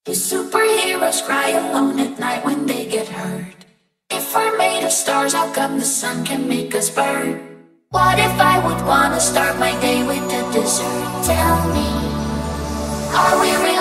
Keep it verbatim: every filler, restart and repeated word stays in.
Do superheroes cry alone at night when they get hurt? If we're made of stars, how come the sun can make us burn? What if I would wanna start my day with a dessert? Tell me, are we really